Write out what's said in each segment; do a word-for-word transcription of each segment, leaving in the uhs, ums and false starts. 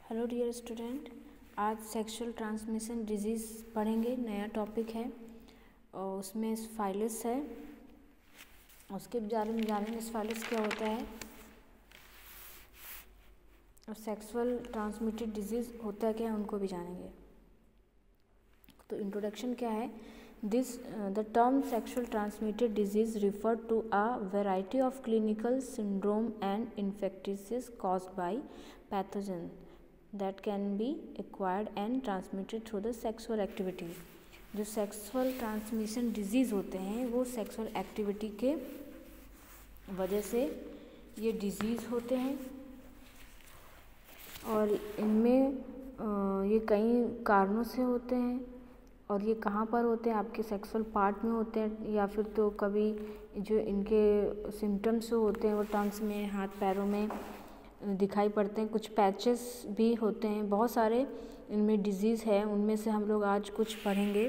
Hello dear student, आज sexual transmission disease पढ़ेंगे। नया टॉपिक है और उसमें स्फाइलिस है। उसके बारे में जानेंगे स्फाइलिस क्या होता है और सेक्सुअल ट्रांसमिटेड डिजीज़ होता क्या है उनको भी जानेंगे। तो इंट्रोडक्शन क्या है। This the term sexual transmitted disease refer to a variety of clinical syndrome and infections caused by pathogen that can be acquired and transmitted through the sexual activity। जो सेक्सुअल ट्रांसमिशन डिजीज़ होते हैं वो sexual activity के वजह से ये disease होते हैं और इनमें ये कई कारणों से होते हैं। और ये कहाँ पर होते हैं? आपके सेक्सुअल पार्ट में होते हैं या फिर तो कभी जो इनके सिम्टम्स होते हैं वो टंग्स में, हाथ पैरों में दिखाई पड़ते हैं। कुछ पैचेस भी होते हैं, बहुत सारे इनमें डिजीज़ है। उनमें से हम लोग आज कुछ पढ़ेंगे।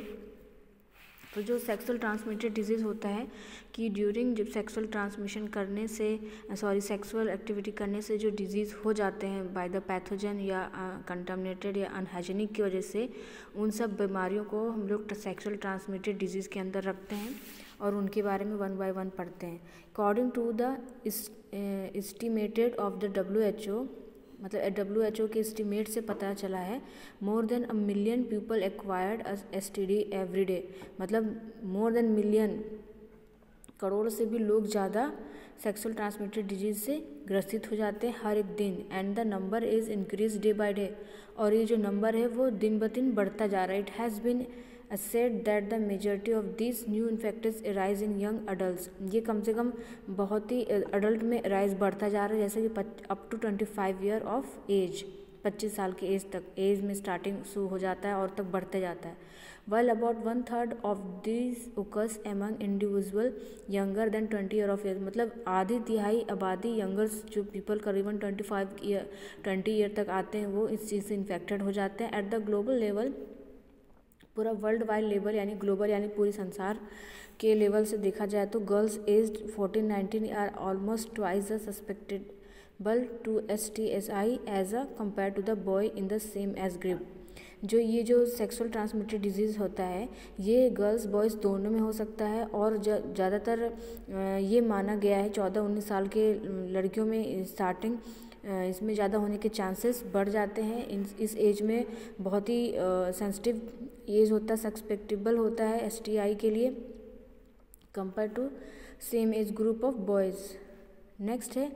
तो जो सेक्सुअल ट्रांसमिटेड डिजीज़ होता है कि ड्यूरिंग जब सेक्सुअल ट्रांसमिशन करने से सॉरी सेक्सुअल एक्टिविटी करने से जो डिजीज़ हो जाते हैं बाय द पैथोजन या कंटामिनेटेड या अनहाइजीनिक की वजह से, उन सब बीमारियों को हम लोग सेक्सुअल ट्रांसमिटेड डिजीज़ के अंदर रखते हैं और उनके बारे में वन बाय वन पढ़ते हैं। According to the estimated of the W H O, मतलब डब्ल्यू एच ओ के एस्टिमेट से पता चला है more than a million people acquired S T D every day. मतलब मोर देन मिलियन, करोड़ से भी लोग ज़्यादा सेक्सुअल ट्रांसमिटेड डिजीज़ से ग्रसित हो जाते हैं हर एक दिन। And the number is increase day by day, और ये जो नंबर है वो दिन ब दिन बढ़ता जा रहा है। It has been said that the majority of these new infections arise in young adults। ये कम से कम बहुत ही अडल्ट में राइज बढ़ता जा रहा है, जैसे कि up to twenty five year of age, पच्चीस साल की एज तक एज में स्टार्टिंग शुरू हो जाता है और तक बढ़ते जाता है। Well about one third of this occurs among individual younger than twenty year of age. मतलब आधी तिहाई आबादी यंगर्स जो पीपल करीबन twenty five year twenty year तक आते हैं वो इस चीज़ से इन्फेक्टेड हो जाते हैं। एट द ग्लोबल लेवल, पूरा वर्ल्ड वाइड लेवल यानी ग्लोबल यानी पूरी संसार के लेवल से देखा जाए तो girls age fourteen nineteen are almost twice the susceptible to S T S I as a compare to the boy in the same age group. जो ये जो सेक्सुअल ट्रांसमिटेड डिजीज़ होता है ये गर्ल्स बॉयज़ दोनों में हो सकता है और ज़्यादातर ये माना गया है चौदह उन्नीस साल के लड़कियों में स्टार्टिंग इसमें ज़्यादा होने के चांसेस बढ़ जाते हैं। इन इस एज में बहुत ही सेंसिटिव एज होता है, सस्पेक्टेबल होता है एस टी आई के लिए compare to same age group of boys. Next है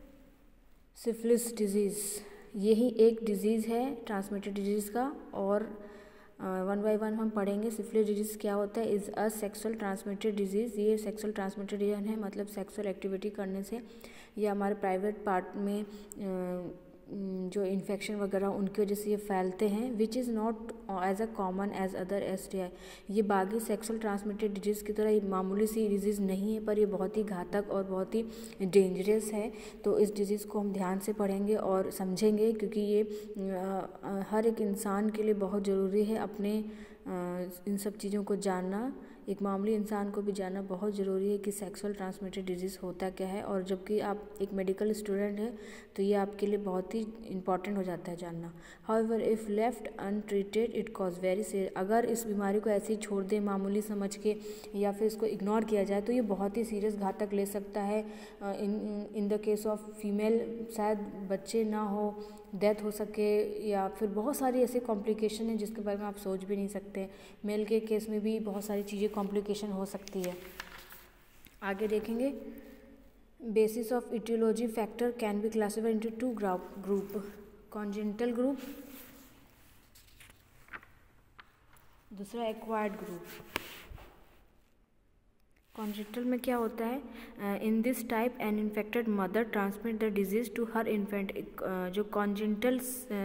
सिफिलिस डिजीज़। यही एक डिजीज़ है ट्रांसमिटेड डिजीज़ का और वन बाय वन हम पढ़ेंगे। सिफिलिस डिजीज़ क्या होता है? Is a sexual transmitted disease. ये सेक्सुअल ट्रांसमिटेड डिजीज़ है, मतलब सेक्सुअल एक्टिविटी करने से या हमारे प्राइवेट पार्ट में जो इन्फेक्शन वगैरह उनकी वजह से ये फैलते हैं। Which is not as a common as other S T I. ये बाकी सेक्सुअल ट्रांसमिटेड डिजीज़ की तरह ये मामूली सी डिजीज़ नहीं है, पर ये बहुत ही घातक और बहुत ही डेंजरस है। तो इस डिजीज़ को हम ध्यान से पढ़ेंगे और समझेंगे, क्योंकि ये हर एक इंसान के लिए बहुत ज़रूरी है अपने इन सब चीज़ों को जानना। एक मामूली इंसान को भी जानना बहुत ज़रूरी है कि सेक्सुअल ट्रांसमिटेड डिजीज़ होता क्या है। और जबकि आप एक मेडिकल स्टूडेंट हैं तो ये आपके लिए बहुत ही इंपॉर्टेंट हो जाता है जानना। However if left untreated it cause very serious. अगर इस बीमारी को ऐसे ही छोड़ दें मामूली समझ के या फिर इसको इग्नोर किया जाए तो ये बहुत ही सीरियस घातक ले सकता है। In in the case of female शायद बच्चे ना हो, डेथ हो सके, या फिर बहुत सारी ऐसी कॉम्प्लिकेशन है जिसके बारे में आप सोच भी नहीं सकते। मेल के केस में भी बहुत सारी चीज़ें कॉम्प्लिकेशन हो सकती है। आगे देखेंगे। Basis of etiology factor can be classified into two group, congenital group, दूसरा एक्वायर्ड ग्रुप। कॉन्जेनिटल में क्या होता है? In this type an infected mother transmit the disease to her infant. जो कॉन्जेनिटल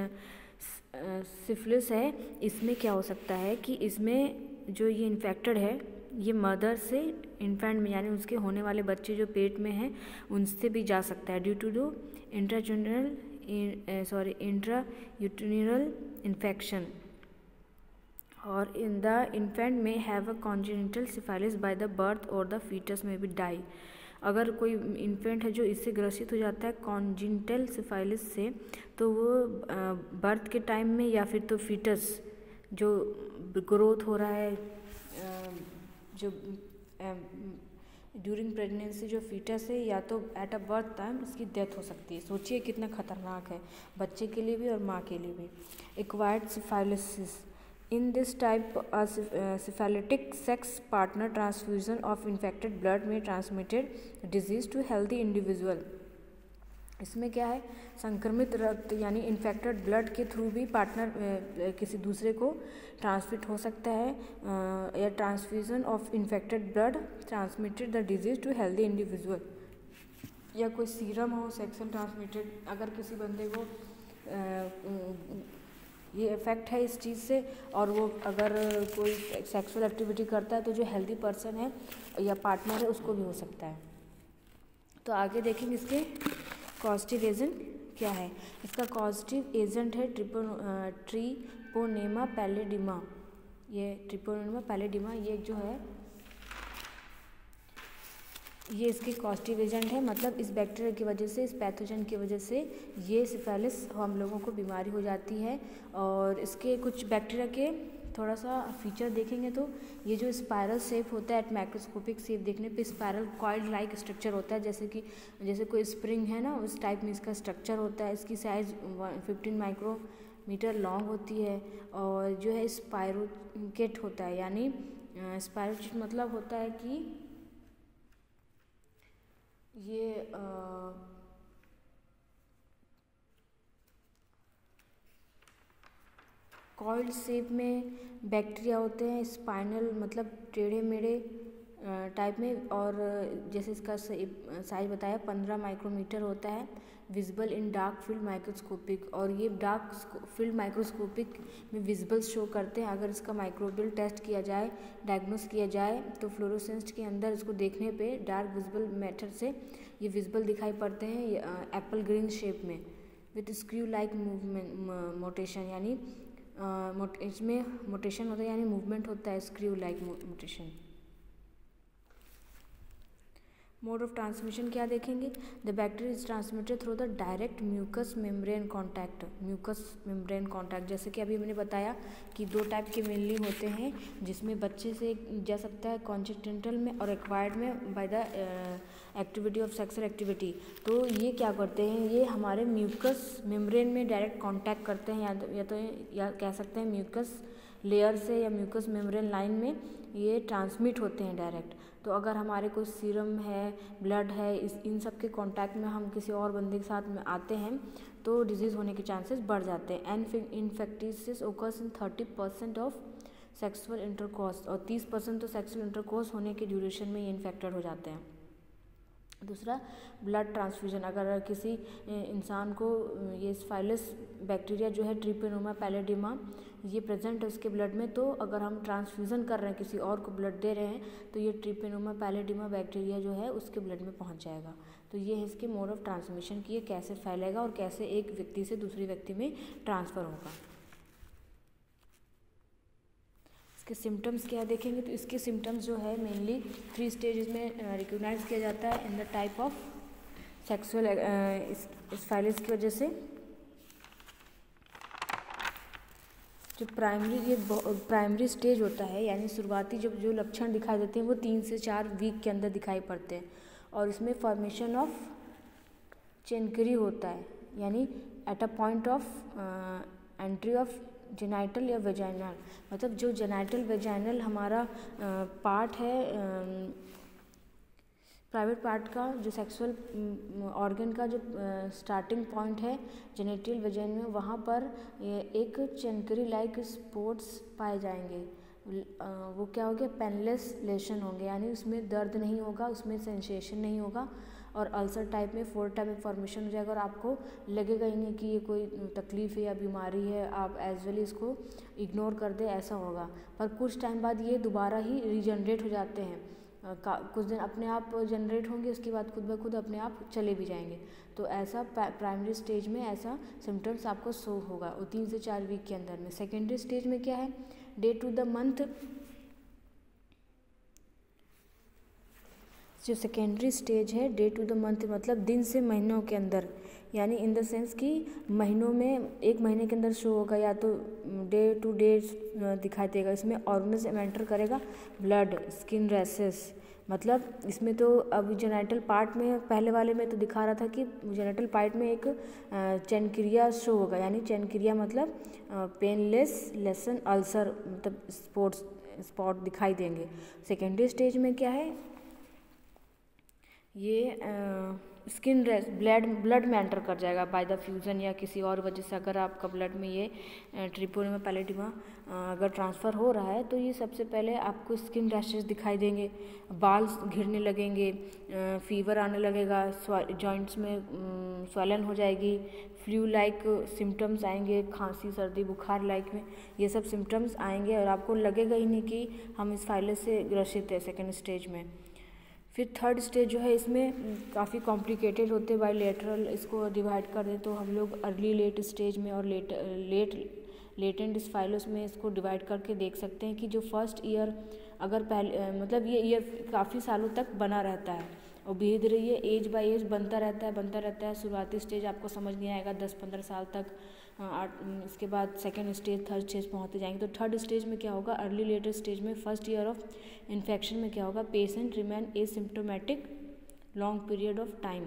सिफिलिस है इसमें क्या हो सकता है कि इसमें जो ये इन्फेक्टेड है ये मदर से इन्फेंट में यानी उसके होने वाले बच्चे जो पेट में हैं उनसे भी जा सकता है ड्यू टू डू इंट्राजूनरल सॉरी इंट्रा यूटेरिनल इन्फेक्शन। और इन द इन्फेंट में have a congenital syphilis by the birth और द फीटस में भी डाई। अगर कोई इन्फेंट है जो इससे ग्रसित हो जाता है कॉन्जेनिटल सिफाइलिस से, तो वो बर्थ के टाइम में या फिर तो फीटस जो ग्रोथ हो रहा है, जो ड्यूरिंग प्रेगनेंसी जो फीटस है, या तो एट अ बर्थ टाइम इसकी डेथ हो सकती है। सोचिए कितना खतरनाक है बच्चे के लिए भी और माँ के लिए भी। Acquired syphilis, in this type syphilitic sex partner transfusion of infected blood में transmitted disease to healthy individual. इसमें क्या है, संक्रमित रक्त यानी इन्फेक्टेड ब्लड के थ्रू भी पार्टनर किसी दूसरे को ट्रांसमिट हो सकता है, या transfusion of infected blood transmitted the disease to healthy individual, या कोई सीरम हो सेक्सुअल ट्रांसमिटेड, अगर किसी बंदे को ये इफ़ेक्ट है इस चीज़ से और वो अगर कोई सेक्सुअल एक्टिविटी करता है तो जो हेल्दी पर्सन है या पार्टनर है उसको भी हो सकता है। तो आगे देखेंगे इसके कॉजेटिव एजेंट क्या है। इसका कॉजेटिव एजेंट है ट्रिपो ट्रिपोनेमा पैलेडिमा। ये ट्रिपोनेमा पैलेडिमा ये जो है ये इसके कॉजेटिव एजेंट है, मतलब इस बैक्टीरिया की वजह से, इस पैथोजन की वजह से ये सिफिलिस हम लोगों को बीमारी हो जाती है। और इसके कुछ बैक्टीरिया के थोड़ा सा फीचर देखेंगे तो ये जो स्पायरल शेप होता है, एट माइक्रोस्कोपिक शेप देखने पे स्पायरल कॉइल लाइक स्ट्रक्चर होता है, जैसे कि जैसे कोई स्प्रिंग है ना उस टाइप में इसका स्ट्रक्चर होता है। इसकी साइज़ फिफ्टीन माइक्रोमीटर लॉन्ग होती है और जो है स्पायरोकेट होता है, यानी स्पायरोकेट मतलब होता है कि ये कॉइल्ड शेप में बैक्टीरिया होते हैं, स्पाइनल मतलब टेढ़े मेढ़े टाइप में, और जैसे इसका साइज बताया पंद्रह माइक्रोमीटर होता है, visible in dark field microscopic, और ये डार्क फील्ड माइक्रोस्कोपिक में विजिबल शो करते हैं। अगर इसका माइक्रोबियल टेस्ट किया जाए, डायग्नोस किया जाए तो फ्लोरोसेंस के अंदर इसको देखने पे डार्क विजिबल मेथड से ये विजिबल दिखाई पड़ते हैं एप्पल ग्रीन शेप में, with screw like movement motion, यानी इसमें मोटेशन होता है यानी मूवमेंट होता है, screw like motion. Mode of transmission क्या देखेंगे, the bacteria is transmitted through the direct mucus membrane contact. Mucus membrane contact जैसे कि अभी मैंने बताया कि दो टाइप के मेनली होते हैं, जिसमें बच्चे से जा सकता है कॉन्जेनिटल में और एक्वायर्ड में by the activity of sexual activity. तो ये क्या करते हैं, ये हमारे म्यूकस मेम्ब्रेन में डायरेक्ट कॉन्टैक्ट करते हैं, या, या तो या कह सकते हैं म्यूकस लेयर से या म्यूकस मेम्ब्रेन लाइन में ये ट्रांसमिट होते हैं डायरेक्ट। तो अगर हमारे कोई सीरम है, ब्लड है, इस इन सब के कांटेक्ट में हम किसी और बंदे के साथ में आते हैं तो डिजीज़ होने के चांसेस बढ़ जाते हैं। And infection occurs in thirty percent of sexual intercourse, और तीस परसेंट तो सेक्सुअल इंटरकोर्स होने के ड्यूरेशन में ये इन्फेक्टेड हो जाते हैं। दूसरा ब्लड ट्रांसफ्यूजन, अगर किसी इंसान को ये स्पाइरलिस बैक्टीरिया जो है ट्रिपोनेमा पैलेडिमा ये प्रेजेंट है उसके ब्लड में, तो अगर हम ट्रांसफ्यूज़न कर रहे हैं, किसी और को ब्लड दे रहे हैं, तो ये ट्रिपोनेमा पैलेडिमा बैक्टीरिया जो है उसके ब्लड में पहुंच जाएगा। तो ये है इसके मोड ऑफ ट्रांसमिशन की, ये कैसे फैलेगा और कैसे एक व्यक्ति से दूसरे व्यक्ति में ट्रांसफ़र होगा। इसके सिम्टम्स क्या देखेंगे, तो इसके सिम्टम्स जो है मेनली थ्री स्टेजेस में रिकॉग्नाइज किया जाता है in the type of sexual स्पाइरलिस की वजह से। जो प्राइमरी ये प्राइमरी स्टेज होता है, यानी शुरुआती जब जो लक्षण दिखाई देते हैं वो तीन से चार वीक के अंदर दिखाई पड़ते हैं, और इसमें फॉर्मेशन ऑफ चेनकरी होता है, यानी at a point of entry of genital या वेजाइनल, मतलब जो जेनाइटल वेजाइनल हमारा पार्ट है, प्राइवेट पार्ट का जो सेक्सुअल ऑर्गन का जो स्टार्टिंग पॉइंट है जेनिटल वेजाइन में, वहाँ पर एक चेनकरी लाइक स्पॉट्स पाए जाएंगे। वो क्या हो गया, पेनलेस लेशन होंगे, यानी उसमें दर्द नहीं होगा, उसमें सेंसेशन नहीं होगा, और अल्सर टाइप में फोर टाइप में फॉर्मेशन हो जाएगा, और आपको लगेगा ही नहीं कि ये कोई तकलीफ़ है या बीमारी है, आप एज वेल इसको इग्नोर कर दे, ऐसा होगा। पर कुछ टाइम बाद ये दोबारा ही रीजनरेट हो जाते हैं, का कुछ दिन अपने आप जनरेट होंगे, उसके बाद खुद ब खुद अपने आप चले भी जाएंगे। तो ऐसा प्राइमरी स्टेज में ऐसा सिम्टम्स आपको शो होगा वो तीन से चार वीक के अंदर में। सेकेंडरी स्टेज में क्या है, डे टू द मंथ जो सेकेंडरी स्टेज है डे टू द मंथ, मतलब दिन से महीनों के अंदर, यानी इन द सेंस कि महीनों में एक महीने के अंदर शो होगा या तो डे टू डे दिखाई देगा। इसमें ऑर्गेनिज्म एंटर करेगा, ब्लड, स्किन रैशेस, मतलब इसमें तो अब जेनिटल पार्ट में पहले वाले में तो दिखा रहा था कि जेनिटल पार्ट में एक चैनक्रिया शो होगा, यानी चैनक्रिया मतलब पेनलेस लेसन अल्सर, मतलब स्पॉट्स स्पॉट दिखाई देंगे। सेकेंडरी स्टेज में क्या है, ये स्किन रेस ब्लड ब्लड में एंटर कर जाएगा बाय द फ्यूज़न या किसी और वजह से। अगर आपका ब्लड में ये ट्रिपोनिमा पैलेडिमा अगर ट्रांसफ़र हो रहा है तो ये सबसे पहले आपको स्किन रैशेस दिखाई देंगे, बाल घिरने लगेंगे, फीवर आने लगेगा, जॉइंट्स में स्वेलन हो जाएगी, फ्लू लाइक सिम्टम्स आएंगे, खांसी सर्दी बुखार लाइक में ये सब सिम्टम्स आएंगे और आपको लगेगा ही नहीं कि हम इस फाइलस से ग्रसित है सेकेंड स्टेज में। फिर थर्ड स्टेज जो है इसमें काफ़ी कॉम्प्लिकेटेड होते हैं, बायलैटरल इसको डिवाइड कर दें तो हम लोग अर्ली लेट स्टेज में और लेट लेट लेटेंट स्पाइलोस में इसको डिवाइड करके देख सकते हैं कि जो फर्स्ट ईयर अगर पहले मतलब ये ईयर काफ़ी सालों तक बना रहता है और धीरे धीरे ये एज बाय एज बनता रहता है बनता रहता है शुरुआती स्टेज आपको समझ नहीं आएगा दस पंद्रह साल तक, आठ इसके बाद सेकेंड स्टेज थर्ड स्टेज पहुँचते जाएंगे। तो थर्ड स्टेज में क्या होगा, अर्ली लेटर स्टेज में फर्स्ट ईयर ऑफ इन्फेक्शन में क्या होगा, patient remain asymptomatic long period of time.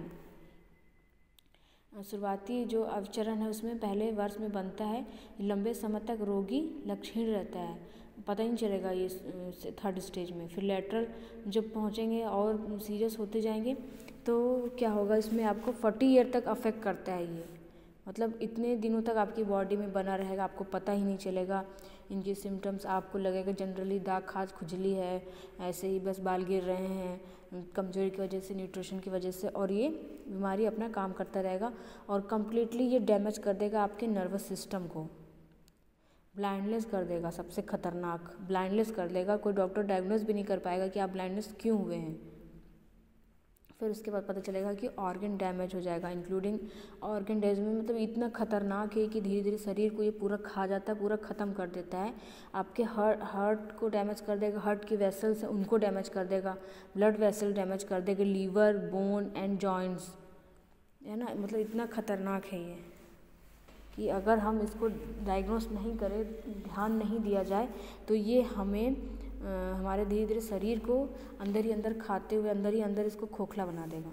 शुरुआती जो अवचरण है उसमें पहले वर्ष में बनता है, लंबे समय तक रोगी लक्षण रहता है, पता ही नहीं चलेगा ये थर्ड स्टेज में। फिर लेटरल जब पहुँचेंगे और सीरियस होते जाएंगे तो क्या होगा, इसमें आपको फोर्टी ईयर तक अफेक्ट करता है ये, मतलब इतने दिनों तक आपकी बॉडी में बना रहेगा, आपको पता ही नहीं चलेगा। इनके सिम्टम्स आपको लगेगा जनरली दाग खाज खुजली है, ऐसे ही बस बाल गिर रहे हैं कमजोरी की वजह से, न्यूट्रिशन की वजह से, और ये बीमारी अपना काम करता रहेगा और कम्प्लीटली ये डैमेज कर देगा आपके नर्वस सिस्टम को, ब्लाइंडनेस कर देगा, सबसे खतरनाक ब्लाइंडनेस कर देगा। कोई डॉक्टर डायग्नोस भी नहीं कर पाएगा कि आप ब्लाइंडनेस क्यों हुए हैं। फिर उसके बाद पता चलेगा कि ऑर्गन डैमेज हो जाएगा, इंक्लूडिंग ऑर्गन डैमेज में मतलब इतना खतरनाक है कि धीरे धीरे शरीर को ये पूरा खा जाता है, पूरा ख़त्म कर देता है। आपके हार्ट हार्ट को डैमेज कर देगा, हार्ट की वेसल्स हैं उनको डैमेज कर देगा, ब्लड वेसल डैमेज कर देगा, लीवर बोन एंड जॉइंट्स, है ना, मतलब इतना खतरनाक है ये कि अगर हम इसको डायग्नोस नहीं करें, ध्यान नहीं दिया जाए तो ये हमें आ, हमारे धीरे धीरे शरीर को अंदर ही अंदर खाते हुए अंदर ही अंदर इसको खोखला बना देगा।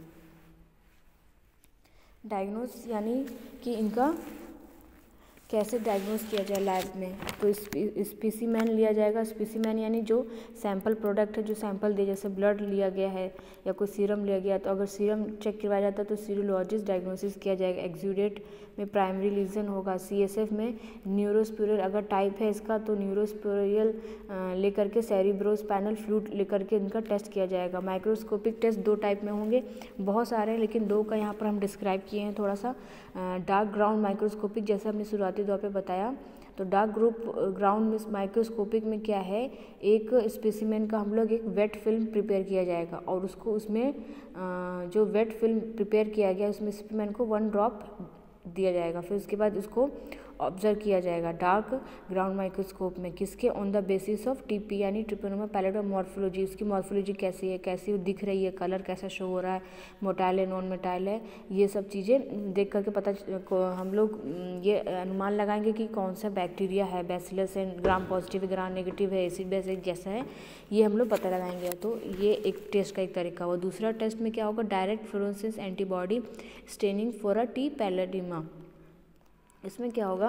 डायग्नोस यानी कि इनका कैसे डायग्नोस किया जाए लैब में, तो स्पेसिमेन लिया जाएगा। स्पेसिमेन यानी जो सैंपल प्रोडक्ट है, जो सैंपल दे, जैसे ब्लड लिया गया है या कोई सीरम लिया गया, तो अगर सीरम चेक करवाया जाता है तो सीरोलॉजिस्ट डायग्नोसिस किया जाएगा। एक्सुडेट में प्राइमरी लीजन होगा, सीएसएफ में न्यूरोस्पिरल अगर टाइप है इसका तो न्यूरोस्पिरल लेकर के सेरिब्रोस्पाइनल फ्लूइड लेकर के इनका टेस्ट किया जाएगा। माइक्रोस्कोपिक टेस्ट दो टाइप में होंगे, बहुत सारे हैं लेकिन दो का यहाँ पर हम डिस्क्राइब किए हैं थोड़ा सा। डार्क ग्राउंड माइक्रोस्कोपिक जैसे हमने शुरुआती दौर पे बताया, तो डार्क ग्रुप ग्राउंड माइक्रोस्कोपिक में क्या है, एक स्पेसिमेन का हम लोग एक वेट फिल्म प्रिपेयर किया जाएगा और उसको उसमें जो वेट फिल्म प्रिपेयर किया गया उसमें स्पेसिमेन को वन ड्रॉप दिया जाएगा। फिर उसके बाद उसको ऑब्जर्व किया जाएगा डार्क ग्राउंड माइक्रोस्कोप में, किसके on the basis of TP यानी ट्रिपोनोमा पैलेडियम मॉर्फोलॉजी, उसकी मॉर्फोलॉजी कैसी है, कैसी दिख रही है, कलर कैसा शो हो रहा है, मोटाइल है नॉन मोटाइल है, ये सब चीज़ें देख करके पता हम लोग ये अनुमान लगाएंगे कि कौन सा बैक्टीरिया है, बैसिलस है, ग्राम पॉजिटिव ग्राम नेगेटिव है, एसिड बेस जैसा है, ये हम लोग पता लगाएंगे। तो ये एक टेस्ट का एक तरीका हुआ। दूसरा टेस्ट में क्या होगा, direct fluorescence antibody staining for a T pallidum. इसमें क्या होगा,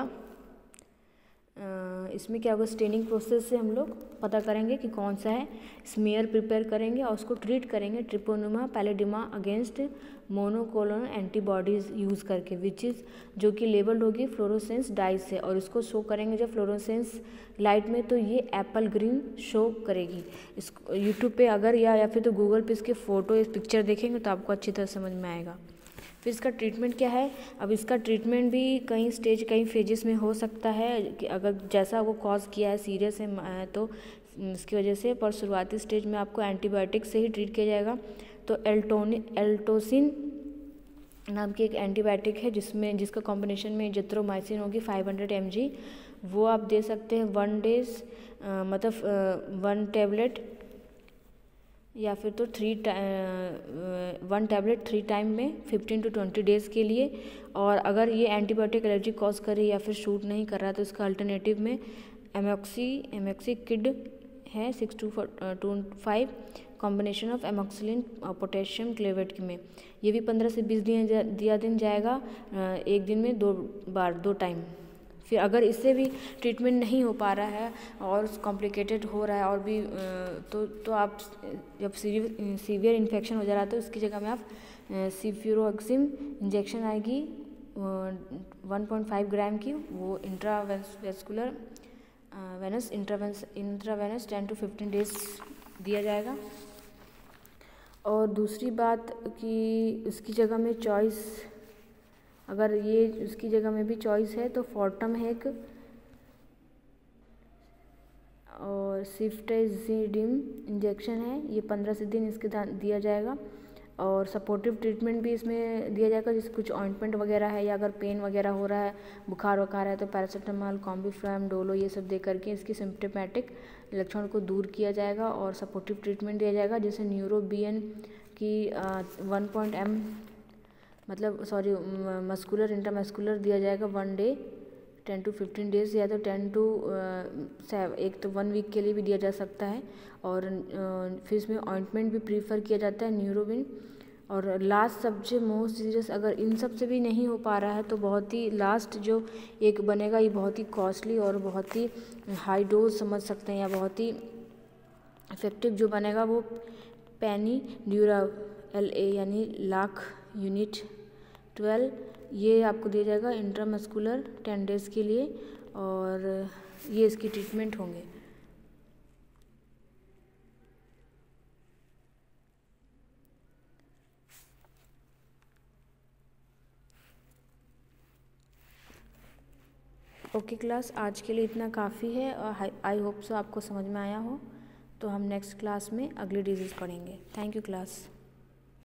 इसमें क्या होगा, स्टेनिंग प्रोसेस से हम लोग पता करेंगे कि कौन सा है, स्मीयर प्रिपेयर करेंगे और उसको ट्रीट करेंगे treponema pallidum against monoclonal antibodies use करके, विच इज़ जो कि लेबल्ड होगी फ्लोरोसेंस डाई से, और इसको शो करेंगे जब फ्लोरोसेंस लाइट में तो ये एप्पल ग्रीन शो करेगी। इस यूट्यूब पे अगर या या फिर तो गूगल पे इसके फ़ोटो इस पिक्चर देखेंगे तो आपको अच्छी तरह समझ में आएगा। फिर इसका ट्रीटमेंट क्या है, अब इसका ट्रीटमेंट भी कई स्टेज कई फेजेस में हो सकता है कि अगर जैसा वो कॉज किया है सीरियस है तो इसकी वजह से, पर शुरुआती स्टेज में आपको एंटीबायोटिक से ही ट्रीट किया जाएगा। तो एल्टोनि एल्टोसिन नाम की एक एंटीबायोटिक है जिसमें जिसका कॉम्बिनेशन में जिथ्रोमाइसिन होगी फाइव हंड्रेड एम जी, वो आप दे सकते हैं वन डेज मतलब वन टेबलेट या फिर तो three one tablet three time में फिफ्टीन टू ट्वेंटी डेज़ के लिए। और अगर ये एंटीबायोटिक एलर्जी कॉज करे या फिर शूट नहीं कर रहा है तो इसका अल्टरनेटिव में एमॉक्सी एमॉक्सी किड है six two two five combination of amoxicillin potassium clavate में। ये भी पंद्रह से बीस दिन जा, दिया दिन जाएगा, एक दिन में दो बार दो टाइम। फिर अगर इससे भी ट्रीटमेंट नहीं हो पा रहा है और कॉम्प्लिकेटेड हो रहा है और भी तो तो आप जब सीवियर इन्फेक्शन हो जा रहा है तो इसकी जगह में आप सिफ्यूरोक्सिम इंजेक्शन आएगी वन पॉइंट फाइव ग्राम की, वो intravascular venous intravenous intravenous ten to fifteen days दिया जाएगा। और दूसरी बात कि इसकी जगह में चॉइस, अगर ये उसकी जगह में भी चॉइस है तो फॉर्टम है एक, और सिफ्टेजिडिम इंजेक्शन है, ये पंद्रह से दिन इसके दिया जाएगा। और सपोर्टिव ट्रीटमेंट भी इसमें दिया जाएगा, जैसे कुछ ऑइंटमेंट वगैरह है या अगर पेन वगैरह हो रहा है, बुखार वखार है तो पैरासीटामोल, कॉम्बिफ्राम, डोलो ये सब दे करके इसकी सिम्प्टोमेटिक लक्षण को दूर किया जाएगा। और सपोर्टिव ट्रीटमेंट दिया जाएगा, जैसे न्यूरोबियन की वन पॉइंट एम मतलब सॉरी मस्कुलर इंट्रामस्कुलर दिया जाएगा one day ten to fifteen days, या तो टेन टू एक तो वन वीक के लिए भी दिया जा सकता है। और uh, फिर इसमें ऑइंटमेंट भी प्रीफर किया जाता है न्यूरोबिन। और लास्ट सबसे मोस्ट सीरियस, अगर इन सब से भी नहीं हो पा रहा है तो बहुत ही लास्ट जो एक बनेगा ये बहुत ही कॉस्टली और बहुत ही हाई डोज समझ सकते हैं, या बहुत ही इफेक्टिव जो बनेगा वो पैनी ड्यूरा एल ए यानी लाख यूनिट ट्वेल्व, ये आपको दिया जाएगा इंट्रामस्कुलर टेन डेज़ के लिए। और ये इसकी ट्रीटमेंट होंगे। ओके क्लास, आज के लिए इतना काफ़ी है और आई होप सो आपको समझ में आया हो। तो हम नेक्स्ट क्लास में अगली डिजीज़ पढ़ेंगे। Thank you class.